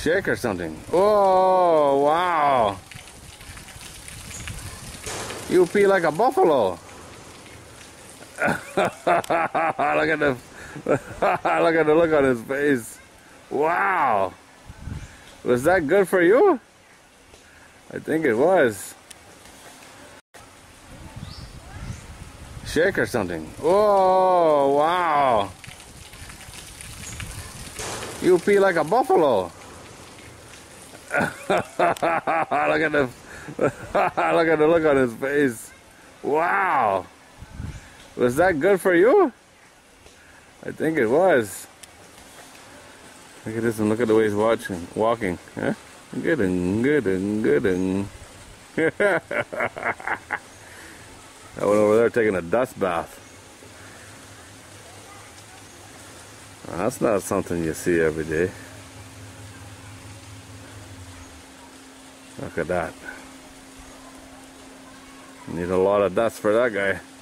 Shake or something. Oh, wow. You pee like a buffalo. Look at the look at the look on his face. Wow. Was that good for you? I think it was. Shake or something. Oh, wow. You pee like a buffalo. Look at the look at the look on his face. Wow. Was that good for you? I think it was. Look at this and look at the way he's walking. Huh? Good and good and good and. That one over there taking a dust bath. Well, that's not something you see every day. Look at that. Need a lot of dust for that guy.